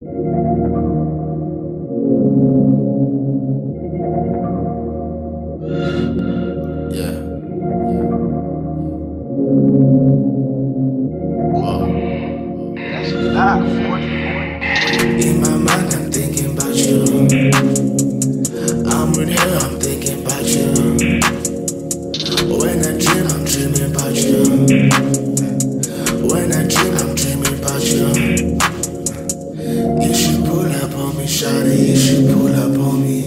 Yeah. Whoa. In my mind, I'm thinking about you. I'm in here, I'm thinking about you. When I dream, I'm dreaming about you. When I dream, I'm dreaming about you. You should pull up on me, shawty. You should pull up on me.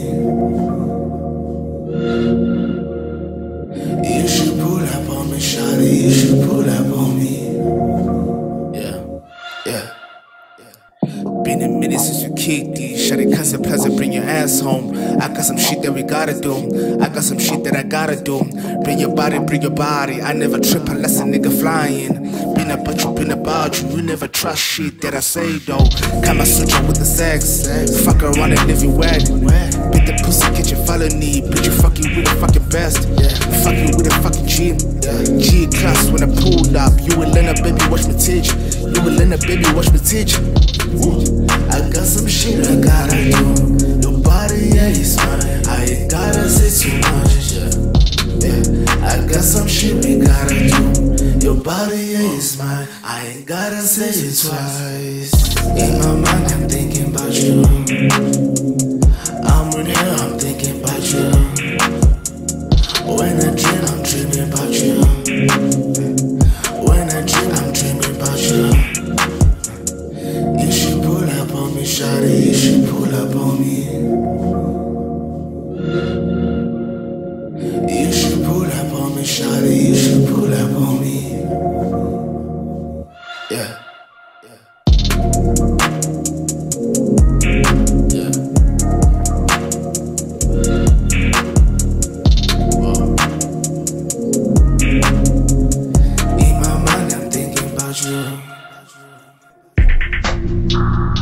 You should pull up on me, shawty. You should pull up on me. Yeah. Been a minute since you kicked it. Shawty constant pleasure, bring your ass home. I got some shit that we gotta do. I got some shit that I gotta do. Bring your body, bring your body. I never trip unless a nigga flying. Been about you, you never trust shit that I say though. Kama Sutra with the sex. Fuck around and live your wet. Beat the pussy, get your felony. Bitch, you fucking with the fucking best. Fucking with a fucking G. G class when I pulled up. You will learn a baby, watch me teach. You will learn a baby, watch me teach. I got some shit I gotta do. Your body, yeah, it's mine. I ain't gotta say too much. I got some shit we gotta do. Your body, yeah, it's mine. I ain't gotta say it twice. In my mind, I'm thinking about you. I'm in here, I'm thinking about you. When I dream, I'm dreaming about you. When I dream, I'm dreaming about you. You should pull up on me, shawty. You should pull up on me. You should pull up on me, shawty. You should pull up on me. Yeah. Whoa. In my mind, I'm thinking about you.